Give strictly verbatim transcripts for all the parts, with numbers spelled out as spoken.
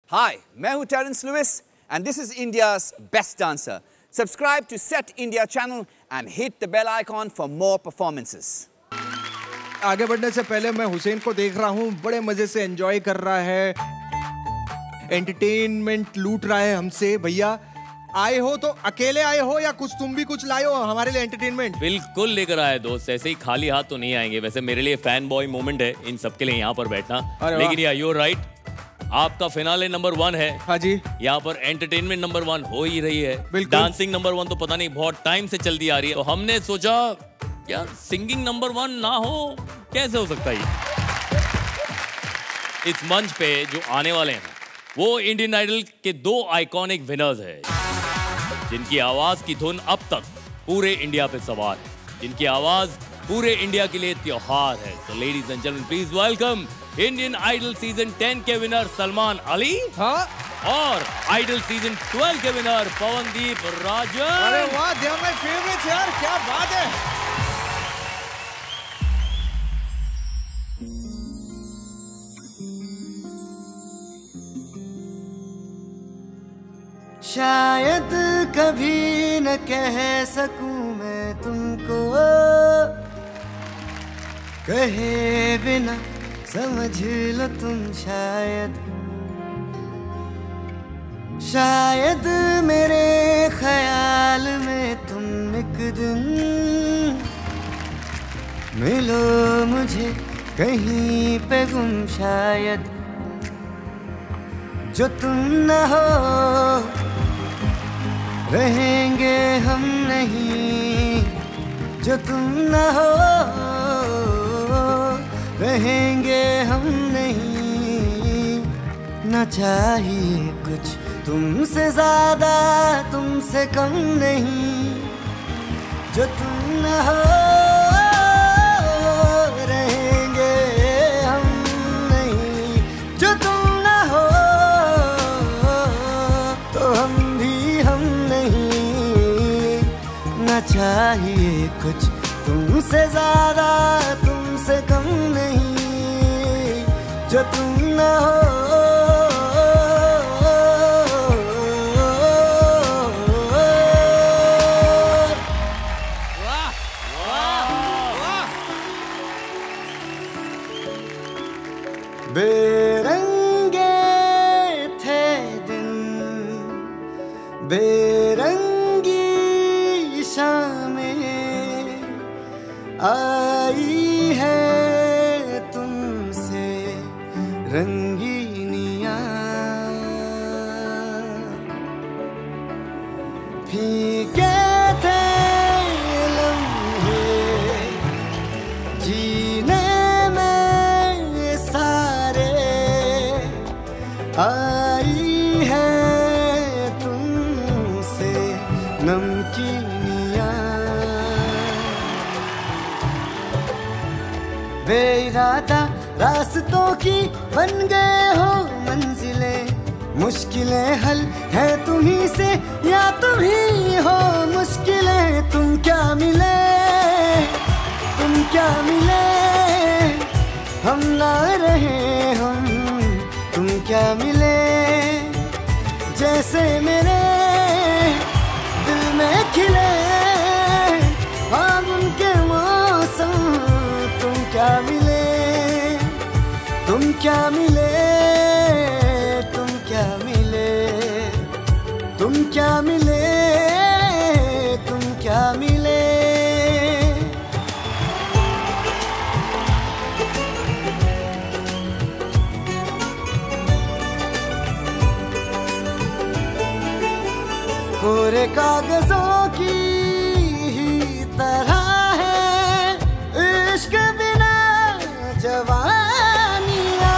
Hi, मैं हूँ Terence Lewis and this is India's best dancer. Subscribe to Set India channel and hit the bell icon for more performances. आगे बढ़ने से पहले मैं हुसैन को देख रहा हूँ, बड़े मजे से एंजॉय कर रहा है, एंटरटेनमेंट लूट रहा है हमसे। भैया आए हो तो अकेले आए हो या कुछ तुम भी कुछ लाए हो हमारे लिए एंटरटेनमेंट? बिल्कुल लेकर आए दोस्त, ऐसे ही खाली हाथ तो नहीं आएंगे। वैसे मेरे लिए फैन बॉय मोमेंट है इन सबके लिए यहाँ पर बैठना, लेकिन यार यू राइट, आपका फिनाले नंबर वन है। हाँ जी, यहाँ पर एंटरटेनमेंट नंबर वन हो ही रही है। डांसिंग नंबर वन तो पता नहीं बहुत टाइम से चलती आ रही है, तो हमने सोचा यार सिंगिंग नंबर वन ना हो, कैसे हो सकता है। इस मंच पे जो आने वाले हैं वो इंडियन आइडल के दो आइकॉनिक विनर्स हैं, जिनकी आवाज की धुन अब तक पूरे इंडिया पे सवार है, जिनकी आवाज पूरे इंडिया के लिए त्योहार है। तो ladies and gentleman please welcome Indian Idol season ten के विनर सलमान अली, हाँ, और आइडल सीजन ट्वेल्व के विनर पवनदीप राजन। अरे वाह, दे आर माय फेवरेट्स यार, क्या बात है। शायद कभी न कह सकूं मैं तुमको, कहे बिना समझ लो तुम शायद। शायद मेरे ख्याल में तुम एक दिन मिलो मुझे कहीं पे गुम, शायद जो तुम न हो रहेंगे हम नहीं, जो तुम न हो रहेंगे हम नहीं। न चाहिए कुछ तुमसे ज्यादा, तुमसे कम नहीं, जो तुम न हो रहेंगे हम नहीं, जो तुम न हो तो हम भी हम नहीं। न चाहिए कुछ तुमसे ज्यादा, तुमसे कम नहीं, जो तुम न हो। वाह वाह वाह। बेरंगे थे दिन, बेरंगी शामें आई है तुमसे रंगीनियां, फीके थे लम्हे जीने में सारे, आई है तुमसे नमकीनियां। बेइरादा रास्तों की बन गए हो मंजिलें, मुश्किलें हल है तुम्ही से या तुम ही हो मुश्किलें। तुम क्या मिले, तुम क्या मिले, हम ना रहे हम, तुम क्या मिले। जैसे मेरे दिल में खिले फागुन के मौसम, तुम क्या मिले, तुम क्या मिले, तुम क्या मिले, तुम क्या मिले, तुम क्या मिले। कोरे कागजों की ही तरह है इश्क बिना जवानियां,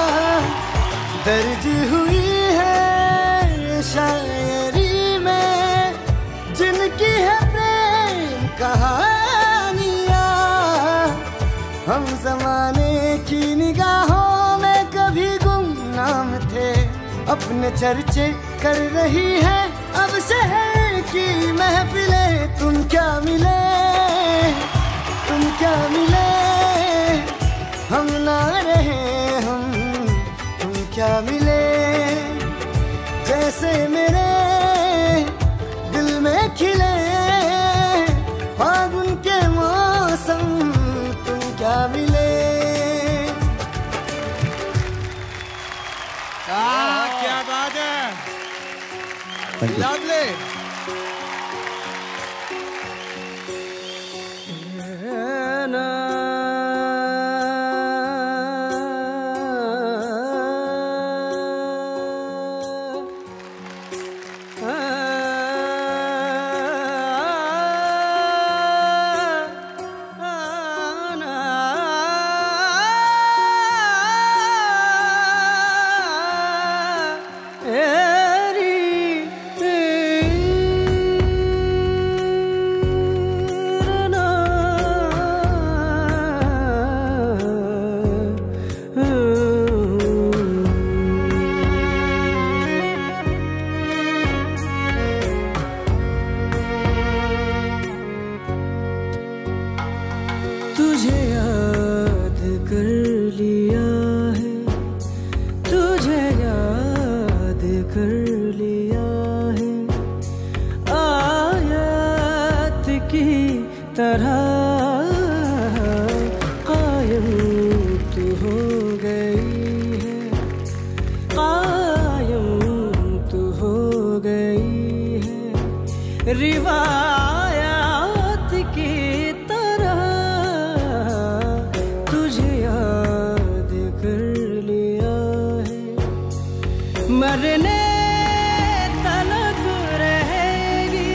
दर्ज हुई है शायरी में जिनकी है प्रेम कहानियां। हम जमाने की निगाहों में कभी गुमनाम थे, अपने चर्चे कर रही है अब शहर की महफिलें। तुम क्या मिले, तुम क्या मिले, हम ना रहे हम, तुम क्या मिले। Lovely. रिवायात की तरह तुझे याद कर लिया है, मरने तलक रहेगी,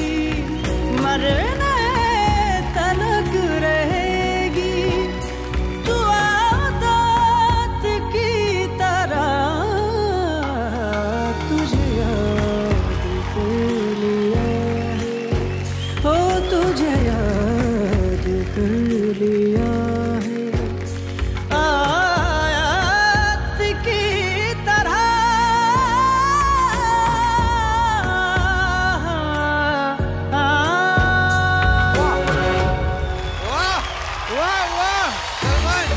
मरने तलक रहेगी तू आदत की तरह तुझे याद कर लिया है, ओ तुझे याद कर लिया है आयत की तरह। वाह वाह वाह सलमान।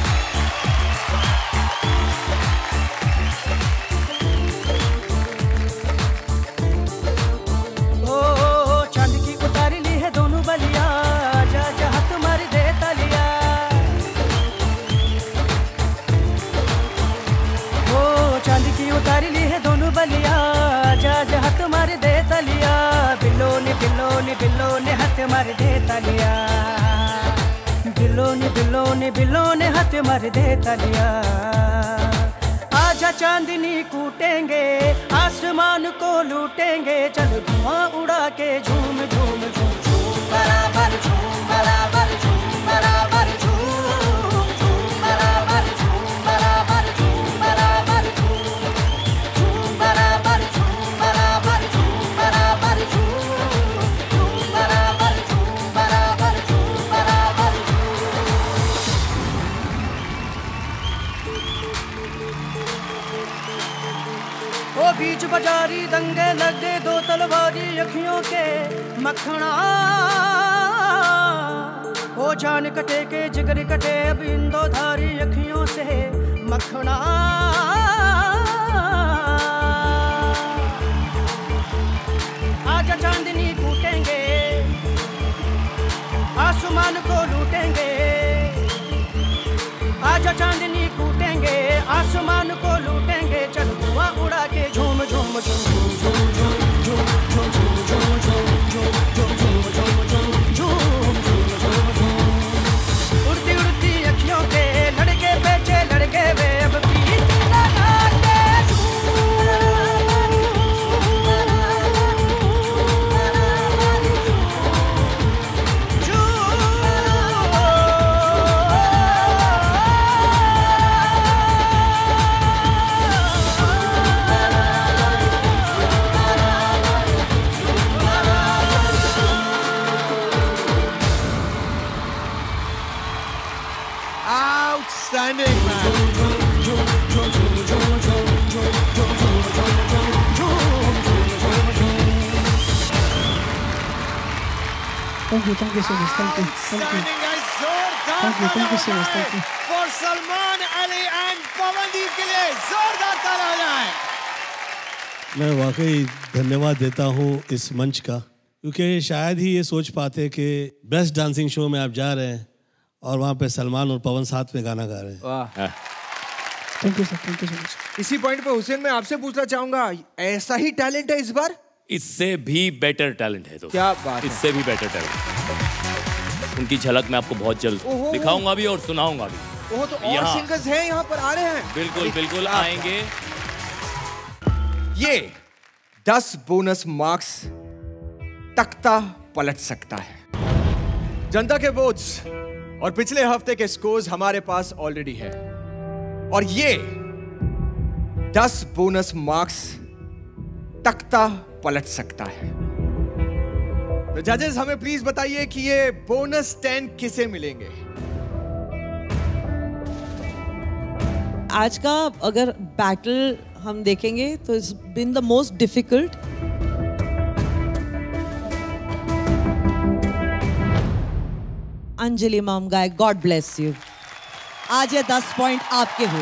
ओ चांद की उतारी ली है दोनों बलिया, जा जहाँ तुम्हारी दे तलिया। ओ चांद की उतारी ली है दोनों बलिया, जा जहाँ तुम्हारी दे तलिया। बिल्लो ने बिल्लो ने बिल्लो ने हाथ मार दे तलिया, बिल्लो ने बिल्लो ने बिल्लो ने हाथ मार दे तलिया। आजा चांदनी कूटेंगे आसमान को लूटेंगे, चल धुआं उड़ा के झूम झूम झूम झूम बराबर झूम बराबर झूम बराबर झूम झूम बराबर झूम बराबर झूम बराबर झूम झूम बराबर झूम बराबर झूम बराबर झूम झूम बराबर झूम बराबर झूम बराबर ओ बीच बाजारी दंगे लग गए दो तलवारी अखियों के मखना। ओ जान कटे के जिगर कटे अब इन दो धारी अखियों से मखना। आजा चांदनी कूटेंगे आसमान को लूटेंगे, आजा चांदनी कूटेंगे आसमान को लूटेंगे, चल धुआं उड़ा के झूम झूम झूम झूम झूम झूम झूम झूम झूम झूम झूम झूम झूम झूम झूम। उड़ती उड़ती अखियों के लड़के बेचे लड़के वे अब प्रीत लगा के Outstanding, man. Thank you, thank you so much, thank you, thank you. Outstanding, guys. जोरदार Thank you, thank you so much, thank you. For Salman Ali and Pawandeep के लिए जोरदार ताली हो जाए। मैं वाकई धन्यवाद देता हूँ इस मंच का, क्योंकि शायद ही ये सोच पाते कि बेस्ट डांसिंग शो में आप जा रहे हैं और वहाँ पे सलमान और पवन साथ में गाना गा रहे हैं। वाह। Thank you sir, thank you so much. इसी पॉइंट पे हुसैन मैं आपसे पूछना चाहूंगा, ऐसा ही टैलेंट है इस बार इससे भी बेटर टैलेंट है दोस्तों। क्या बात है। इससे भी बेटर टैलेंट। उनकी झलक मैं आपको बहुत जल्द ओहो। दिखाऊंगा भी और सुनाऊंगा भी। वो तो और यहाँ। सिंगर्स हैं यहाँ पर आ रहे हैं। बिल्कुल बिल्कुल क्या आएंगे। ये दस बोनस मार्क्स तख्ता पलट सकता है। जनता के वोट्स और पिछले हफ्ते के स्कोर्स हमारे पास ऑलरेडी है और ये दस बोनस मार्क्स तख्ता पलट सकता है। तो जजेस हमें प्लीज बताइए कि ये बोनस टेन किसे मिलेंगे। आज का अगर बैटल हम देखेंगे तो it's been the most difficult. Anjali ma'am गाय, गॉड ब्लेस यू। आज ये दस पॉइंट आपके हुए।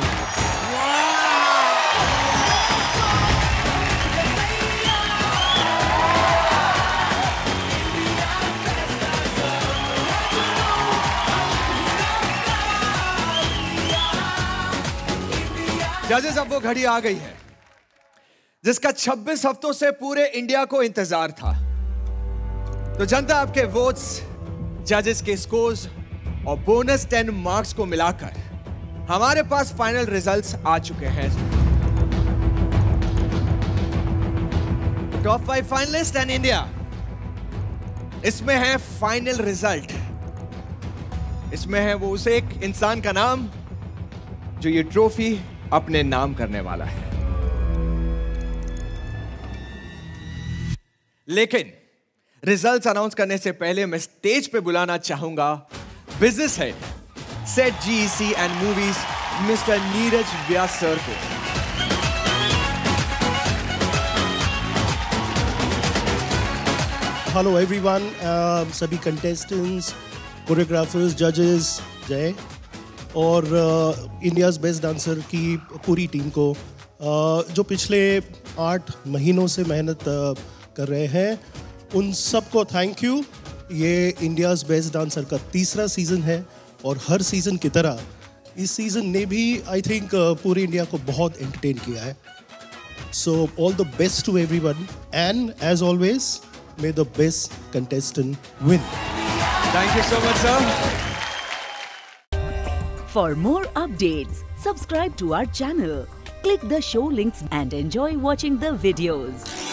जजेस अब वो घड़ी आ गई है जिसका छब्बीस हफ्तों से पूरे इंडिया को इंतजार था। तो जनता आपके वोट्स, जजेस के स्कोर्स और बोनस टेन मार्क्स को मिलाकर हमारे पास फाइनल रिजल्ट्स आ चुके हैं। Top five finalist and India, इसमें है फाइनल रिजल्ट। इसमें है वो उसे एक इंसान का नाम जो ये ट्रॉफी अपने नाम करने वाला है। लेकिन रिजल्ट्स अनाउंस करने से पहले मैं स्टेज पे बुलाना चाहूंगा business head, set GEC and movies, mister Neeraj Vyas sir को। हेलो एवरीवन, सभी कंटेस्टेंट्स, कोरियोग्राफर्स, जजेस, जय और इंडियाज़ बेस्ट डांसर की पूरी टीम को uh, जो पिछले आठ महीनों से मेहनत uh, कर रहे हैं, उन सबको थैंक यू। ये इंडियाज़ बेस्ट डांसर का तीसरा सीज़न है और हर सीज़न की तरह इस सीज़न ने भी आई थिंक uh, पूरे इंडिया को बहुत एंटरटेन किया है। So all the best to everyone and as always may the best contestant win. Thank you so much sir. For more updates, subscribe to our channel, click the show links and enjoy watching the videos.